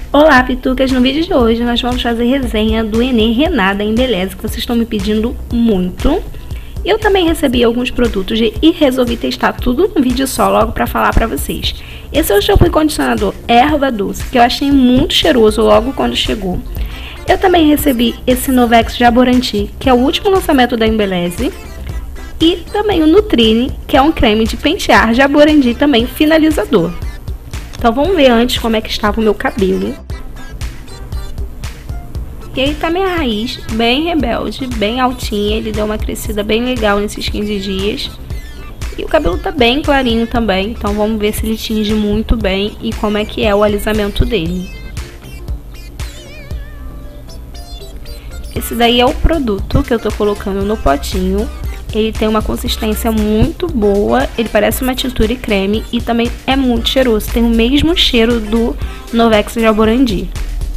Olá, Pitucas! No vídeo de hoje nós vamos fazer resenha do Enê Rená da Embeleze, que vocês estão me pedindo muito. Eu também recebi alguns produtos e resolvi testar tudo num vídeo só logo para falar para vocês. Esse é o shampoo e condicionador Erva Doce, que eu achei muito cheiroso logo quando chegou. Eu também recebi esse Novex Jaborandi, que é o último lançamento da Embeleze. E também o Nutrine, que é um creme de pentear Jaborandi também finalizador. Então vamos ver antes como é que estava o meu cabelo. E aí tá minha raiz, bem rebelde, bem altinha. Ele deu uma crescida bem legal nesses 15 dias. E o cabelo tá bem clarinho também. Então vamos ver se ele tinge muito bem e como é que é o alisamento dele. Esse daí é o produto que eu tô colocando no potinho. Ele tem uma consistência muito boa, ele parece uma tintura e creme e também é muito cheiroso, tem o mesmo cheiro do Novex Jaborandi.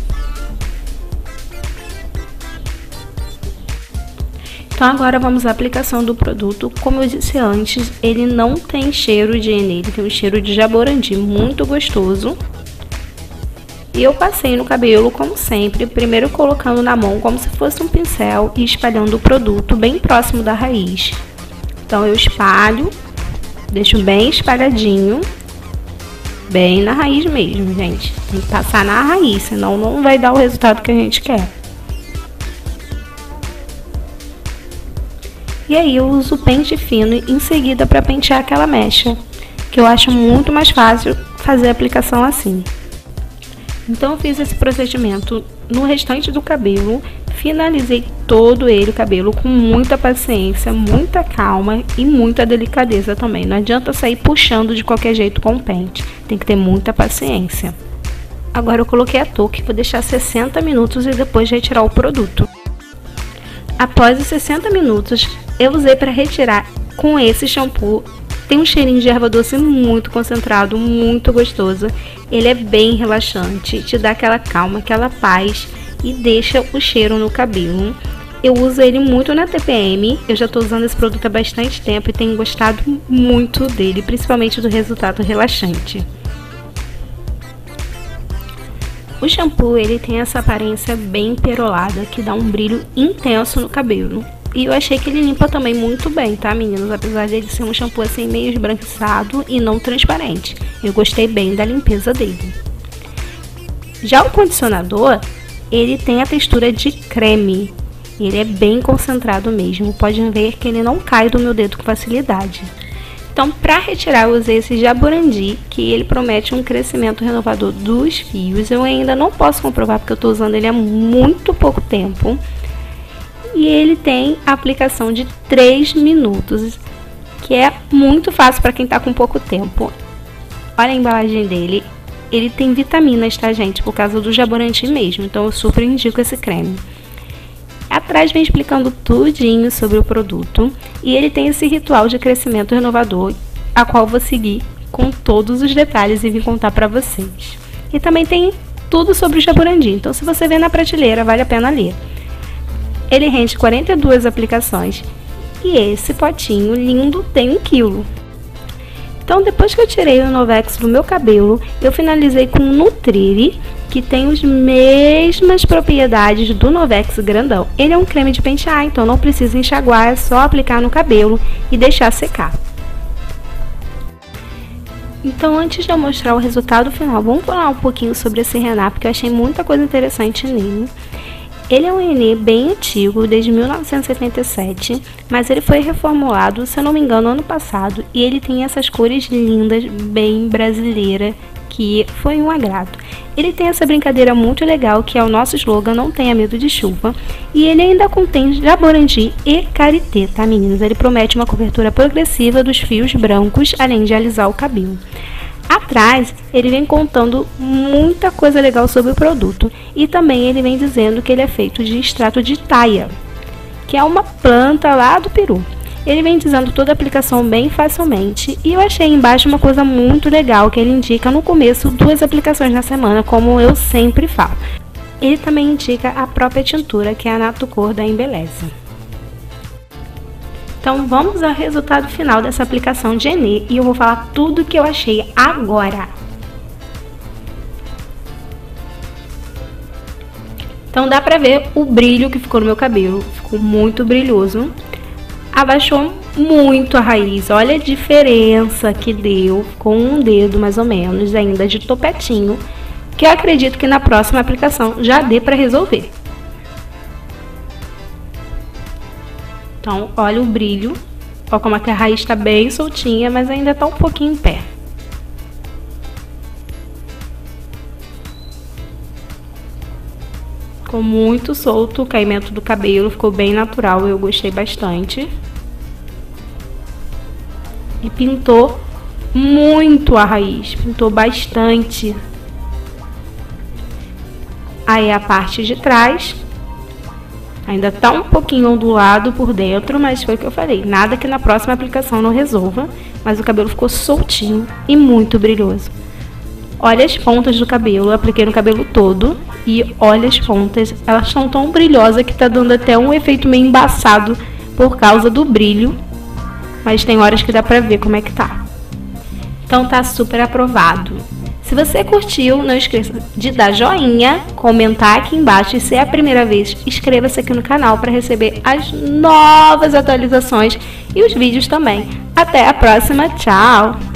Então agora vamos à aplicação do produto. Como eu disse antes, ele não tem cheiro de Enê, ele tem um cheiro de Jaborandi muito gostoso. E eu passei no cabelo, como sempre, primeiro colocando na mão como se fosse um pincel e espalhando o produto bem próximo da raiz. Então eu espalho, deixo bem espalhadinho, bem na raiz mesmo, gente. Tem que passar na raiz, senão não vai dar o resultado que a gente quer. E aí eu uso o pente fino em seguida para pentear aquela mecha, que eu acho muito mais fácil fazer a aplicação assim. Então eu fiz esse procedimento no restante do cabelo, finalizei todo ele, o cabelo, com muita paciência, muita calma e muita delicadeza também. Não adianta sair puxando de qualquer jeito com o pente, tem que ter muita paciência. Agora eu coloquei a touca, vou deixar 60 minutos e depois retirar o produto. Após os 60 minutos, eu usei para retirar com esse shampoo. Tem um cheirinho de erva doce muito concentrado, muito gostoso. Ele é bem relaxante, te dá aquela calma, aquela paz e deixa o cheiro no cabelo. Eu uso ele muito na TPM, eu já estou usando esse produto há bastante tempo e tenho gostado muito dele, principalmente do resultado relaxante. O shampoo ele tem essa aparência bem perolada, que dá um brilho intenso no cabelo. E eu achei que ele limpa também muito bem, tá, meninas? Apesar de ele ser um shampoo assim meio esbranquiçado e não transparente. Eu gostei bem da limpeza dele. Já o condicionador, ele tem a textura de creme. Ele é bem concentrado mesmo. Pode ver que ele não cai do meu dedo com facilidade. Então, para retirar, eu usei esse Jaborandi, que ele promete um crescimento renovador dos fios. Eu ainda não posso comprovar porque eu estou usando ele há muito pouco tempo. E ele tem a aplicação de 3 minutos, que é muito fácil para quem está com pouco tempo. Olha a embalagem dele, ele tem vitaminas, tá, gente? Por causa do Jaborandi mesmo, então eu super indico esse creme. Atrás vem explicando tudinho sobre o produto e ele tem esse ritual de crescimento renovador, a qual vou seguir com todos os detalhes e vim contar para vocês. E também tem tudo sobre o Jaborandi, então se você vê na prateleira, vale a pena ler. Ele rende 42 aplicações e esse potinho lindo tem 1 kg. Então depois que eu tirei o Novex do meu cabelo, eu finalizei com o Nutrine, que tem as mesmas propriedades do Novex grandão. Ele é um creme de pentear, então não precisa enxaguar, é só aplicar no cabelo e deixar secar. Então antes de eu mostrar o resultado final, vamos falar um pouquinho sobre esse Rená, porque eu achei muita coisa interessante nele. Ele é um Enê bem antigo, desde 1977, mas ele foi reformulado, se eu não me engano, ano passado, e ele tem essas cores lindas, bem brasileira, que foi um agrado. Ele tem essa brincadeira muito legal, que é o nosso slogan, não tenha medo de chuva, e ele ainda contém Jaborandi e Karité, tá, meninas? Ele promete uma cobertura progressiva dos fios brancos, além de alisar o cabelo. Atrás, ele vem contando muita coisa legal sobre o produto e também ele vem dizendo que ele é feito de extrato de taia, que é uma planta lá do Peru. Ele vem dizendo toda a aplicação bem facilmente e eu achei embaixo uma coisa muito legal que ele indica no começo 2 aplicações na semana, como eu sempre falo. Ele também indica a própria tintura, que é a Natucor da Embeleze. Então vamos ao resultado final dessa aplicação de Enê e eu vou falar tudo o que eu achei agora. Então dá pra ver o brilho que ficou no meu cabelo. Ficou muito brilhoso. Abaixou muito a raiz. Olha a diferença que deu com um dedo mais ou menos ainda de topetinho. Que eu acredito que na próxima aplicação já dê pra resolver. Então olha o brilho. Olha como é que a raiz tá bem soltinha, mas ainda tá um pouquinho em pé. Ficou muito solto o caimento do cabelo, ficou bem natural, eu gostei bastante. E pintou muito a raiz, pintou bastante. Aí a parte de trás, ainda tá um pouquinho ondulado por dentro, mas foi o que eu falei, nada que na próxima aplicação não resolva, mas o cabelo ficou soltinho e muito brilhoso. Olha as pontas do cabelo, eu apliquei no cabelo todo e olha as pontas, elas estão tão brilhosas que tá dando até um efeito meio embaçado por causa do brilho, mas tem horas que dá pra ver como é que tá. Então tá super aprovado. Se você curtiu, não esqueça de dar joinha, comentar aqui embaixo e se é a primeira vez, inscreva-se aqui no canal para receber as novas atualizações e os vídeos também. Até a próxima, tchau!